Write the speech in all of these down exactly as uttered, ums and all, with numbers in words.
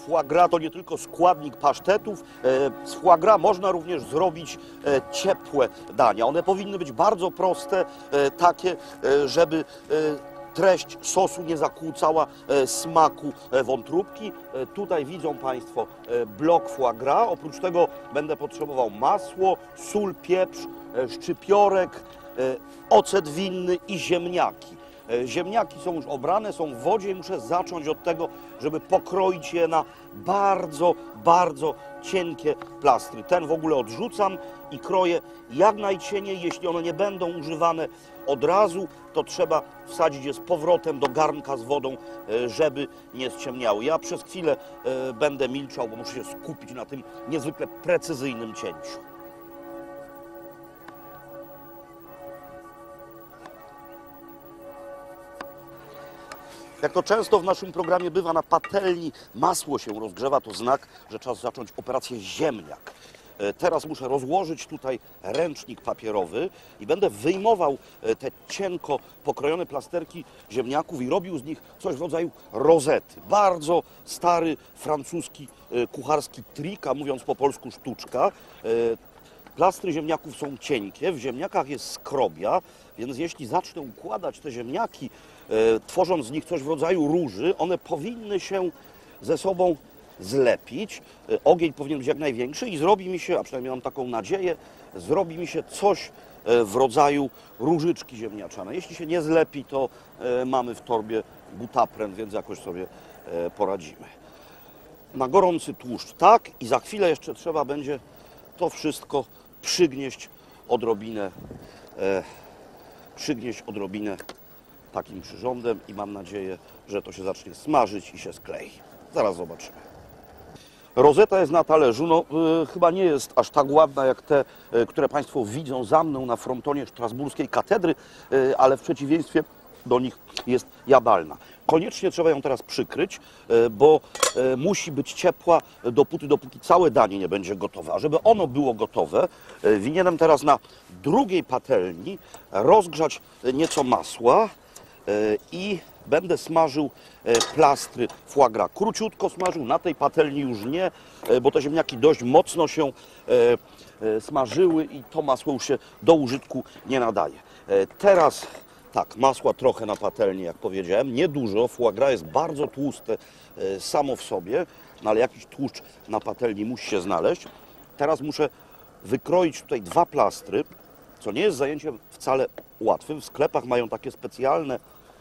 Foie gras to nie tylko składnik pasztetów. Z foie gras można również zrobić ciepłe dania. One powinny być bardzo proste, takie, żeby treść sosu nie zakłócała smaku wątróbki. Tutaj widzą Państwo blok foie gras. Oprócz tego będę potrzebował masło, sól, pieprz, szczypiorek, ocet winny i ziemniaki. Ziemniaki są już obrane, są w wodzie i muszę zacząć od tego, żeby pokroić je na bardzo, bardzo cienkie plastry. Ten w ogóle odrzucam i kroję jak najcieniej. Jeśli one nie będą używane od razu, to trzeba wsadzić je z powrotem do garnka z wodą, żeby nie ściemniały. Ja przez chwilę będę milczał, bo muszę się skupić na tym niezwykle precyzyjnym cięciu. Jak to często w naszym programie bywa, na patelni masło się rozgrzewa, to znak, że czas zacząć operację ziemniak. Teraz muszę rozłożyć tutaj ręcznik papierowy i będę wyjmował te cienko pokrojone plasterki ziemniaków i robił z nich coś w rodzaju rozety. Bardzo stary francuski kucharski trik, a mówiąc po polsku sztuczka. Plastry ziemniaków są cienkie, w ziemniakach jest skrobia, więc jeśli zacznę układać te ziemniaki, tworząc z nich coś w rodzaju róży, one powinny się ze sobą zlepić. Ogień powinien być jak największy i zrobi mi się, a przynajmniej mam taką nadzieję, zrobi mi się coś w rodzaju różyczki ziemniaczane. Jeśli się nie zlepi, to mamy w torbie butapren, więc jakoś sobie poradzimy. Na gorący tłuszcz tak i za chwilę jeszcze trzeba będzie to wszystko przygnieść odrobinę, e, przygnieść odrobinę takim przyrządem i mam nadzieję, że to się zacznie smażyć i się sklei. Zaraz zobaczymy. Rozeta jest na talerzu. No, y, chyba nie jest aż tak ładna jak te, y, które Państwo widzą za mną na frontonie strasburskiej katedry, y, ale w przeciwieństwie do nich jest jadalna. Koniecznie trzeba ją teraz przykryć, bo musi być ciepła dopóty, dopóki całe danie nie będzie gotowe. A żeby ono było gotowe, winienem teraz na drugiej patelni rozgrzać nieco masła i będę smażył plastry foie gras. Króciutko smażył, na tej patelni już nie, bo te ziemniaki dość mocno się smażyły i to masło już się do użytku nie nadaje. Teraz tak, masła trochę na patelni, jak powiedziałem, niedużo. Foie gras jest bardzo tłuste e, samo w sobie, no ale jakiś tłuszcz na patelni musi się znaleźć. Teraz muszę wykroić tutaj dwa plastry, co nie jest zajęciem wcale łatwym. W sklepach mają takie specjalne, e,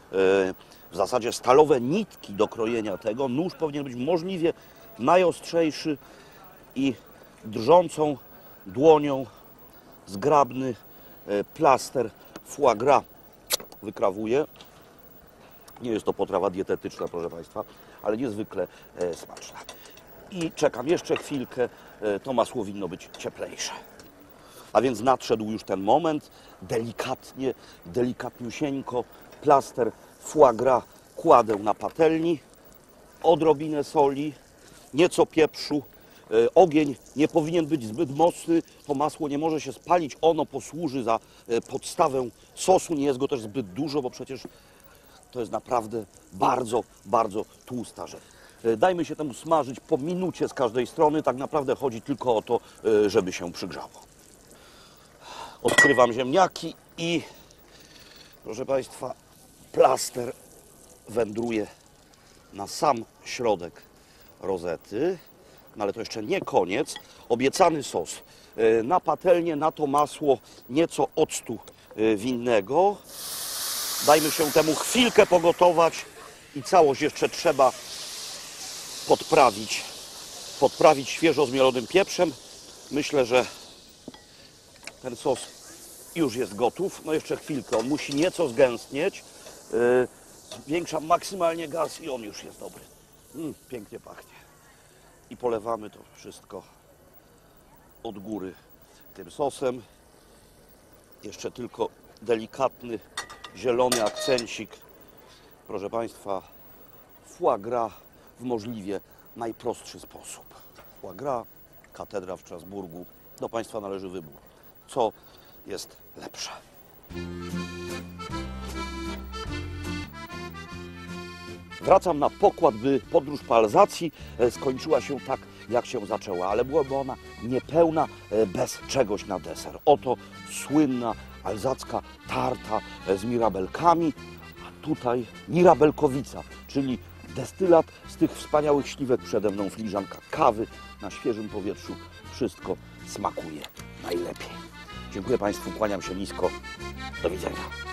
w zasadzie stalowe nitki do krojenia tego. Nóż powinien być możliwie najostrzejszy i drżącą dłonią zgrabny e, plaster foie gras wykrawuję. Nie jest to potrawa dietetyczna, proszę Państwa, ale niezwykle e, smaczna. I czekam jeszcze chwilkę, e, to masło winno być cieplejsze. A więc nadszedł już ten moment, delikatnie, delikatniusieńko plaster foie gras kładę na patelni, odrobinę soli, nieco pieprzu. E, ogień nie powinien być zbyt mocny, to masło nie może się spalić, ono posłuży za e, podstawę sosu, nie jest go też zbyt dużo, bo przecież to jest naprawdę bardzo, bardzo tłusta rzecz. E, dajmy się temu smażyć po minucie z każdej strony, tak naprawdę chodzi tylko o to, e, żeby się przygrzało. Odkrywam ziemniaki i, proszę Państwa, plaster wędruje na sam środek rozety. No ale to jeszcze nie koniec. Obiecany sos. Na patelnię, na to masło nieco octu winnego. Dajmy się temu chwilkę pogotować i całość jeszcze trzeba podprawić. Podprawić świeżo zmielonym pieprzem. Myślę, że ten sos już jest gotów. No jeszcze chwilkę. On musi nieco zgęstnieć. Zwiększam maksymalnie gaz i on już jest dobry. Mm, pięknie pachnie. I polewamy to wszystko od góry tym sosem. Jeszcze tylko delikatny, zielony akcencik. Proszę Państwa, foie gras w możliwie najprostszy sposób. Foie gras, katedra w Strasburgu. Do Państwa należy wybór. Co jest lepsze? Wracam na pokład, by podróż po Alzacji e, skończyła się tak, jak się zaczęła, ale byłaby ona niepełna e, bez czegoś na deser. Oto słynna alzacka tarta e, z mirabelkami, a tutaj mirabelkowica, czyli destylat z tych wspaniałych śliwek. Przede mną filiżanka kawy na świeżym powietrzu. Wszystko smakuje najlepiej. Dziękuję Państwu, kłaniam się nisko. Do widzenia.